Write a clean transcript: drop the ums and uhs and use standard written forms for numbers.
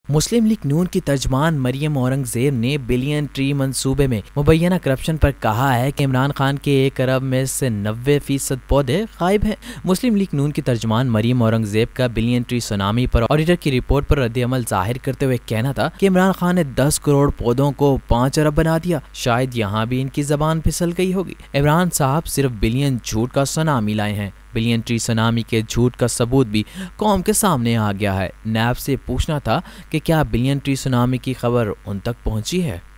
मुस्लिम league नून की तर्जमान मरियम औरंगजेब ने billion tree मंसूबे में मुबैना करप्शन पर कहा है कि इमरान खान के 1 अरब में से 90% पौधे गायब हैं। मुस्लिम लीग नून की तर्जमान मरियम औरंगजेब का बिलियन ट्री सुनामी पर ऑडिटर की रिपोर्ट पर रद्द-ए-अमल जाहिर करते हुए कहना था कि इमरान खान ने 10 करोड़ पौधों को 5 अरब बना दिया। शायद यहाँ भी इनकी जबान फिसल गई होगी। इमरान साहब सिर्फ बिलियन झूठ का सुनामी लाए हैं। बिलियन ट्री सुनामी के झूठ का सबूत भी कौम के सामने आ गया है। नैब से पूछना था कि क्या बिलियन ट्री सुनामी की खबर उन तक पहुंची है।